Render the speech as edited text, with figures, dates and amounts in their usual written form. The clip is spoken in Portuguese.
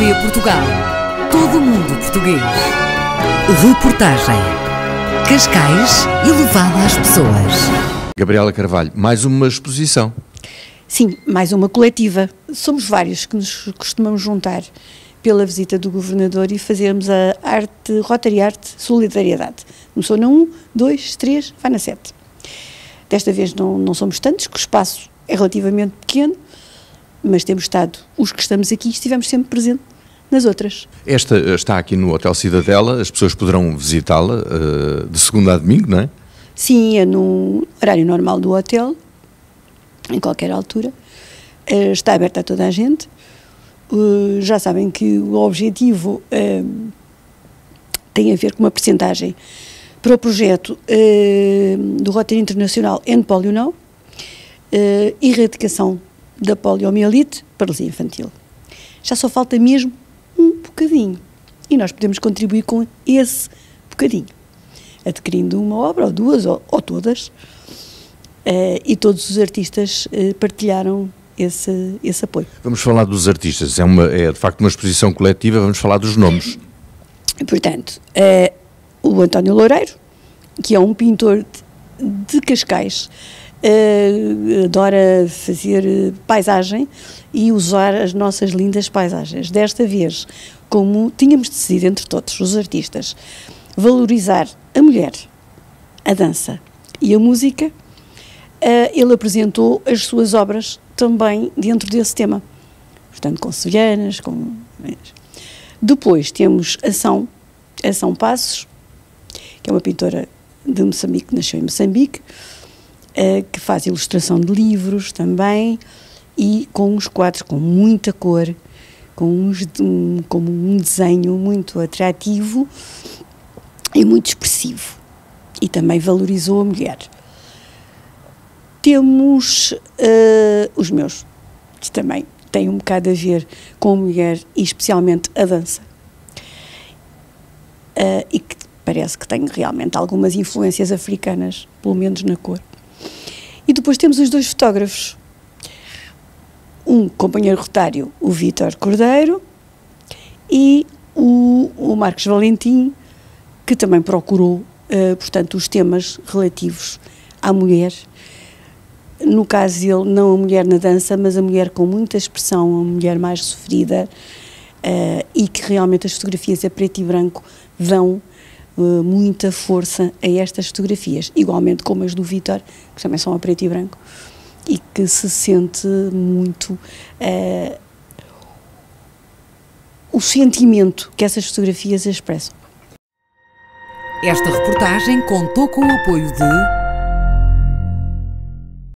TV Portugal. Todo o mundo português. Reportagem. Cascais, elevada às pessoas. Gabriela Carvalho, mais uma exposição. Sim, mais uma coletiva. Somos vários que nos costumamos juntar pela visita do Governador e fazermos a arte, Rotary Art Solidariedade. Começou na 1, 2, 3, vai na 7. Desta vez não somos tantos, que o espaço é relativamente pequeno, mas temos estado, os que estamos aqui, estivemos sempre presentes nas outras. Esta está aqui no Hotel Cidadela, as pessoas poderão visitá-la de segunda a domingo, não é? Sim, é no horário normal do hotel, em qualquer altura. Está aberta a toda a gente. Já sabem que o objetivo tem a ver com uma percentagem para o projeto do Rotary Internacional End Polio Now, erradicação da poliomielite, paralisia infantil. Já só falta mesmo um bocadinho e nós podemos contribuir com esse bocadinho, adquirindo uma obra ou duas ou todas, e todos os artistas partilharam esse apoio. Vamos falar dos artistas, é de facto uma exposição coletiva, vamos falar dos nomes. Portanto, o António Loureiro, que é um pintor de Cascais, adora fazer paisagem e usar as nossas lindas paisagens. Desta vez, como tínhamos decidido entre todos os artistas, valorizar a mulher, a dança e a música, ele apresentou as suas obras também dentro desse tema. Portanto, com sevilhanas, com... Depois temos a São Passos, que é uma pintora de Moçambique, que nasceu em Moçambique, que faz ilustração de livros também, e com uns quadros com muita cor, com um desenho muito atrativo e muito expressivo, e também valorizou a mulher. Temos os meus, que também têm um bocado a ver com a mulher e especialmente a dança, e que parece que tem realmente algumas influências africanas, pelo menos na cor. E depois temos os dois fotógrafos, um companheiro rotário, o Vítor Cordeiro, e o Marcos Valentim, que também procurou, portanto, os temas relativos à mulher. No caso dele, não a mulher na dança, mas a mulher com muita expressão, a mulher mais sofrida, e que realmente as fotografias a preto e branco dão muita força a estas fotografias, igualmente como as do Vítor, que também são a preto e branco, e que se sente muito o sentimento que essas fotografias expressam. Esta reportagem contou com o apoio de